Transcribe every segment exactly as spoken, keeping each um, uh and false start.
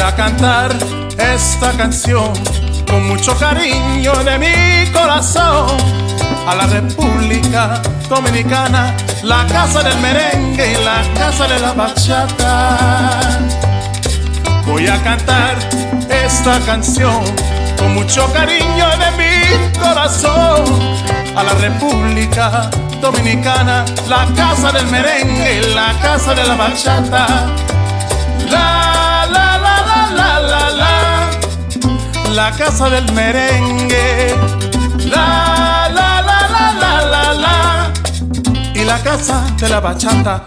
a cantar esta canción con mucho cariño de mi corazón a la República Dominicana, la casa del merengue y la casa de la bachata. Voy a cantar esta canción con mucho cariño de mi corazón a la República Dominicana, la casa del merengue y la casa de la bachata. La, la, la, la, la, la, la, la casa del merengue. La, la, la, la, la, la, la, y la casa de la bachata.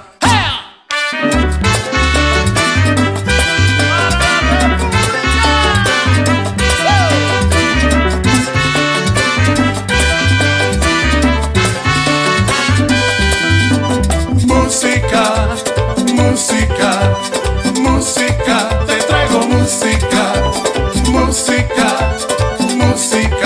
Música, música, música, te traigo música, música, música.